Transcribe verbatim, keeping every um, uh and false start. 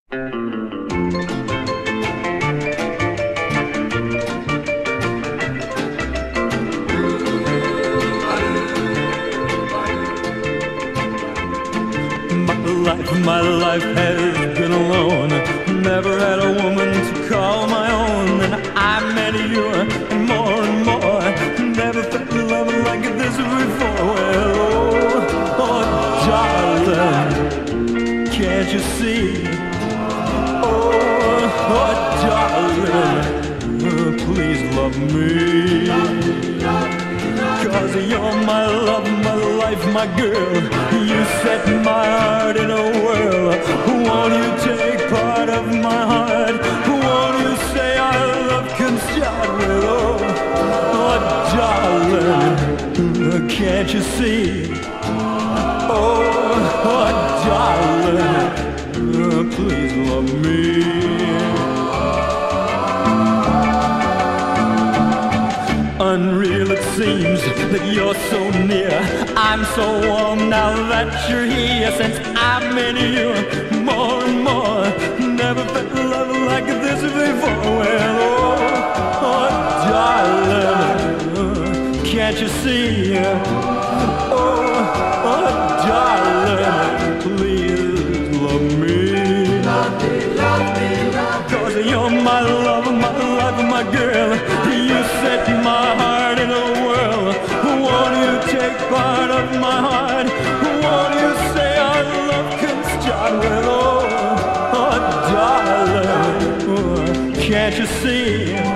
life, my life has been alone. Never had a woman to call my own. And I met you, and more and more. Never felt love like this before. Well, oh, oh, darling, can't you see? Oh, oh, darling, oh, please love me. 'Cause you're my love, my life, my girl. You set my heart in a whirl. Won't you take part of my heart? Won't you say our love can start with oh, oh, darling, can't you see? Oh, oh, darling, please love me. Unreal it seems that you're so near. I'm so warm now that you're here. Since I met you more and more, never felt love like this before. Well, oh, oh darling, can't you see? Oh, oh darling, please love me. Love me, love me, love me. 'Cause you're my love, my life, my girl. You set my heart in a whirl. Won't you take part of my heart? Won't you say our love can start with oh, oh darling, oh, can't you see?